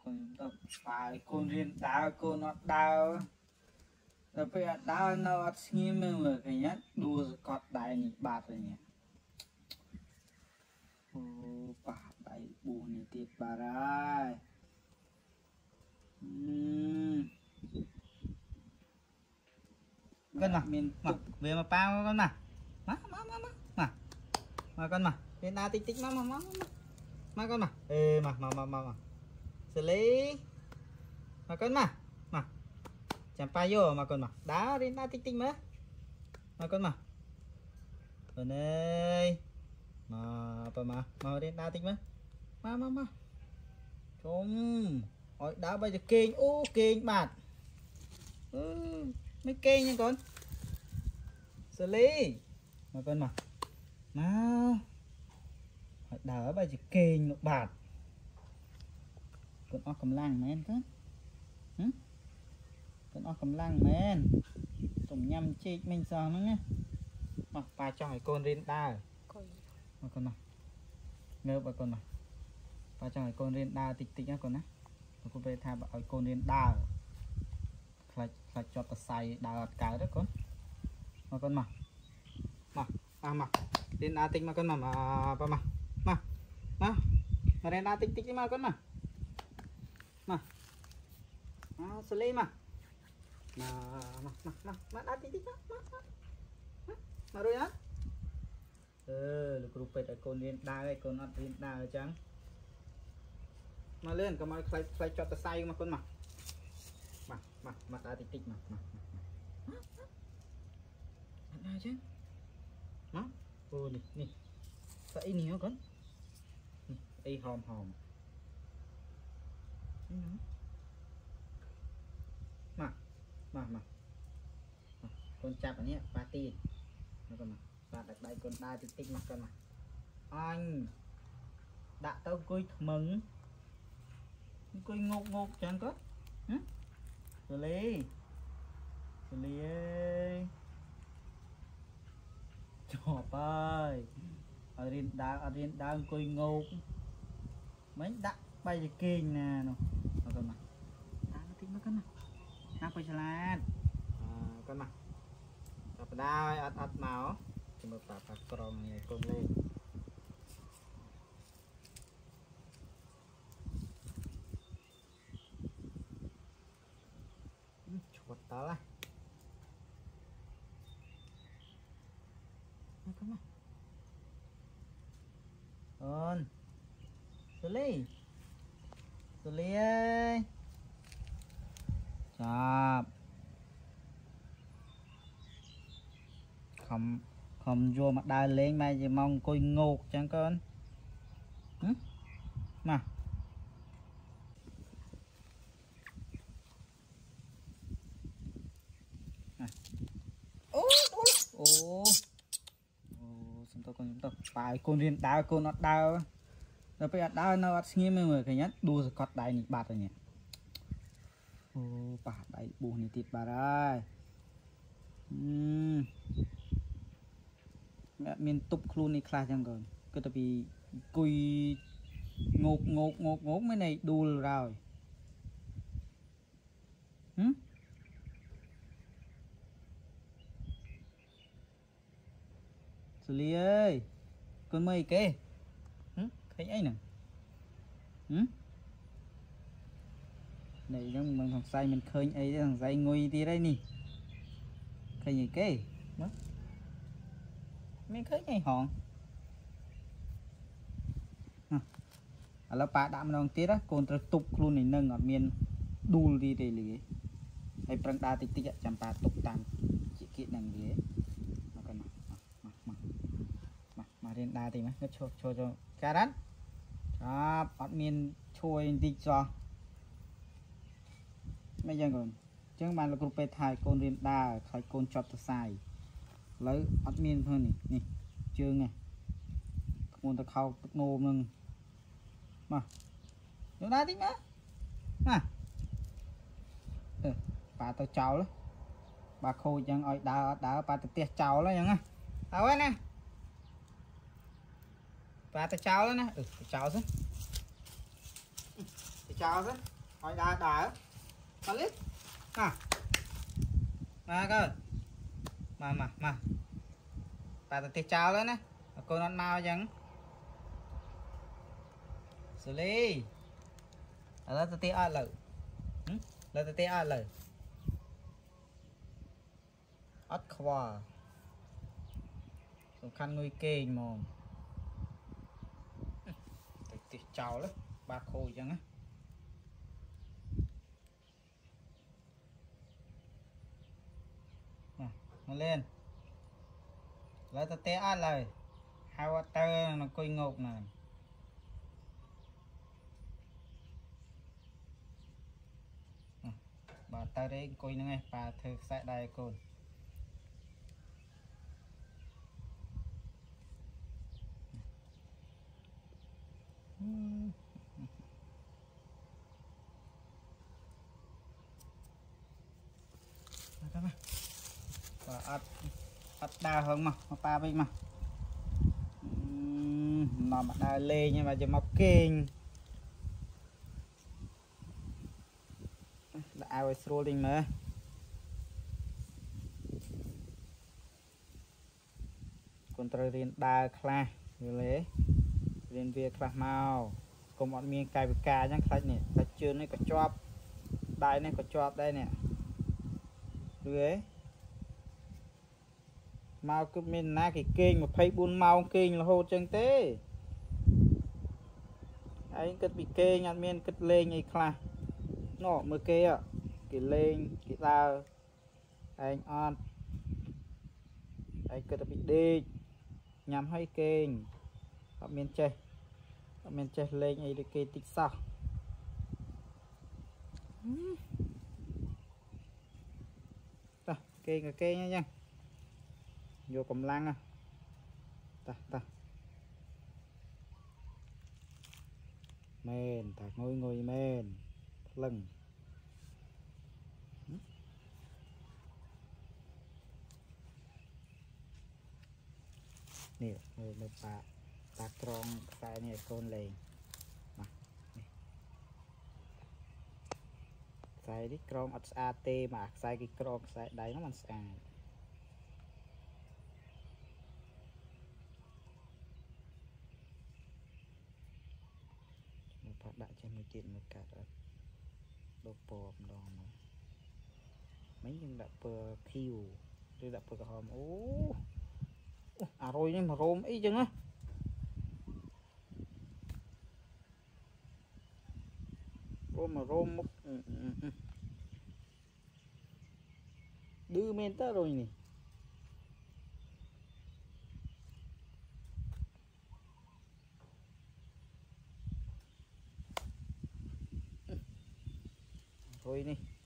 con tập phải con riêng đào con nó đào rồi bây giờ đào nó nghe mình vừa cái nhát đua cọt đại nhỉ bạt rồi nhỉ bạt đại buồn nhỉ tiệt bà ra con mà miền về mà bao con mà con mà bên ta tích tích mà con mà mà xử lý mà con mà chẳng pa vô mà con mà đá đến ta tích tích mà con mà ơi mà apa mà đến ta tích mà trông ôi đá bây giờ kênh kênh bạt mấy kênh nha con xử lý mà con mà đá bây giờ kênh nó bạt con ốc cầm lăng men con con ốc cầm lăng men tổng nhâm chị mình sao nó nhá mà bà cho hỏi con riêng đa mà con mà ngơ bà con mà bà cho hỏi con riêng đa tích tích á con á cô về thay bà hỏi con riêng đa phải cho ta xài đào cái đó con mà con mà riêng đa tích mà con mà riêng đa tích tích mà con mà xử lý mà đá tích tích mà rồi á lục rụp ở con riêng đa hay con riêng đa ở trắng mà lên có mà phải cho ta say mà con mà đá tích tích mà đá chứ nó nè phải nhiều con y hòm mà con chạp ở nhé party con mà và đặt đây con đa tích tích mà con mà anh đã tao cười mừng cười ngột chẳng có xử lý ơi chọp ơi ở riêng đá cười ngột mấy đã bay về kinh nè nó con mà tích mà con mà apa jalan con mà apa đây at mau cuma papa krong này con lên chuột đó là con mà con xử lý ơi chạp không vô mặt đai lên mà chỉ mong coi ngột chẳng con mà xong tôi phải con riêng đau con nó đau rồi bây giờ đau nó nghe mấy người cái nhát đua cọt đại nhỉ bạt rồi nhỉ bà đại buồn nhỉ tiệt bà ra mẹ miền tục luôn này khai chẳng còn cứ tập bị cùi ngột mấy này đua rồi xử lý ơi con mây kê thấy ấy nè này trong bằng thằng say mình khơi ấy thằng say ngồi đi đây nè cái gì kê mình khơi ngay hòn là bà đạm đồng tiết á con trật tục luôn này nâng ở miền đùl đi để lì hay prang đa tích tích chăm bà tục tam chỉ kiện năng gì mà còn mà đến đa thì nó cho cá đắn bắt miền chui đi cho mấy giờ còn chứ mà là group thai con riêng đa khai con chọt sai lấy bắt miền hơn nè chưa nghe con ta khâu nô nâng mà nó đá tí mà bà tao cháu đó bà khôi chẳng ơi đá bà tao tiệt cháu đó chẳng tao ấy nè bà tao cháu đó nè cháu chứ chào đấy hỏi đá mà lít mà cơ mà bà tụi chào lên nè cô nó mau chẳng xử lý là tụi ai lời là tụi ai lời ớt khoa khăn nuôi kê mồm tụi chào lắm ba khô chẳng á nó lên lấy tao té ăn lời hai quả tơ nó coi ngột này bà tơ đấy coi nó nghe bà thử sai đây con và ắt đa hơn mà ba bên mà nó mà đa lê nhưng mà chỉ mọc kinh đã ai scrolling mà còn trời riêng đa class như thế riêng việc class màu cùng bọn miền cài với cà nhá khách này ta chưa này có chop đai này có chop đây nè dưới mau cứ mình na cái kênh mà thấy buôn mau kênh là hô chân thế anh cứ bị kênh anh miền cứ lên như class nó mới kê ạ cái lên cái tao anh on anh cứ bị đi nhắm hay kênh ở miền chơi lên ấy được kê tích sao ta kê nha vô cầm lăng à ta men ta ngồi men lưng nè ngồi một ta tròn sai này con lên mà sai đi tròn at mà sai cái tròn sai đấy nó mình sai phát đại trên một chuyện một cả đồ bò đòn mấy nhưng đã bờ khiu tôi đã bờ hòm rồi nhưng mà rôm ý chừng á rôm múc đưa men ta rồi nè rồi nè